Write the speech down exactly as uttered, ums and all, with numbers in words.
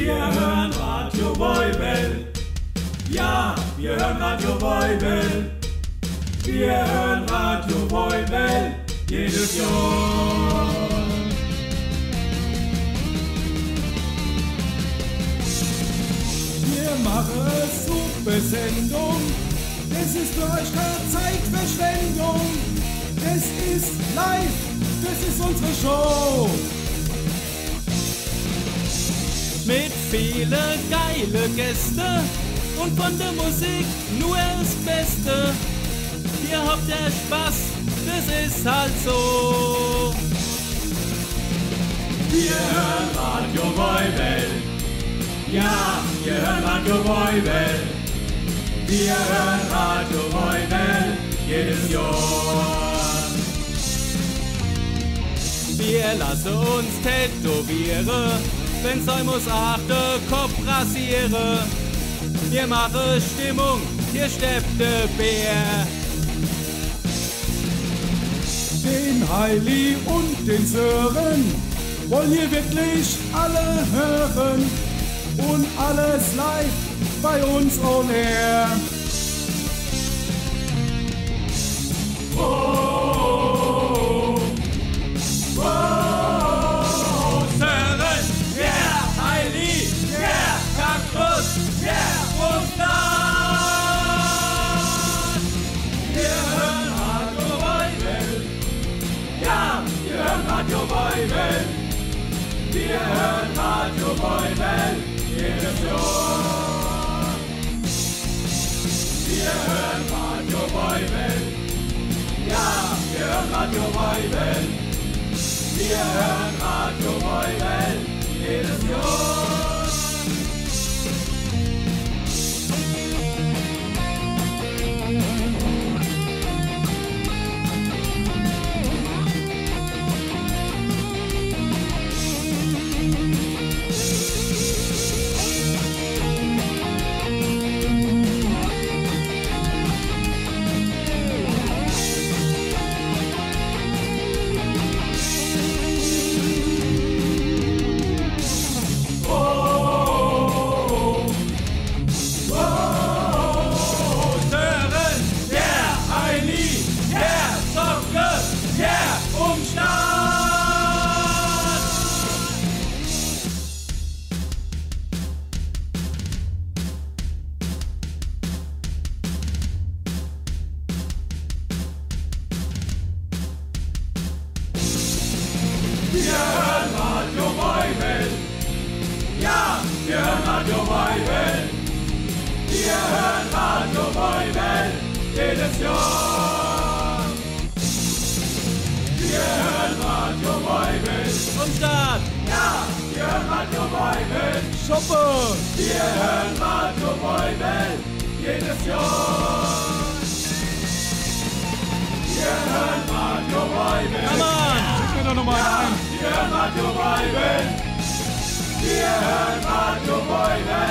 Wir hören Radio Boybell. Ja, wir hören Radio Boybell. Wir hören Radio Boybell jedes Jahr. Wir machen super Sendung. Das ist für euch keine Zeitverschwendung. Das ist live, das ist unsere Show. Mit vielen geile Gäste und von der Musik nur das Beste. Ihr habt ja Spaß, das ist halt so. Wir hören Radio Boybell. Ja, wir hören Radio Boybell. Wir hören Radio Boybell jedes Jahr. Wir lassen uns tätowieren, wenn's sein muss, auch der Kopf rasieren. Wir machen Stimmung, hier steppt der Bär. Den Heili und den Sören wollen hier wirklich alle hören. Und alles live bei uns on air. Oh, oh, oh, Sören, yeah, Heili, yeah, Kaktus, yeah, und dann. Wir hören Radio Boybell. Ja, wir hören Radio Boybell. Wir hören Radio Boybell jedes Jahr. Wir hören Radio Boybell. Ja, wir hören Radio Boybell. Wir hören Radio Boybell jedes Jahr. Wir hören Radio Boybell. Ja, wir hören Radio Boybell. Wir hören Radio Boybell jedes Jahr. Wir hören Radio Boybell. Vom Start. Ja, wir hören Radio Boybell. Schuppe. Wir hören Radio Boybell jedes Jahr. Wir hören Radio Boybell. Come on. Schick mir doch nochmal ein. Wir hören Radio Boybell. Wir hören Radio Boybell.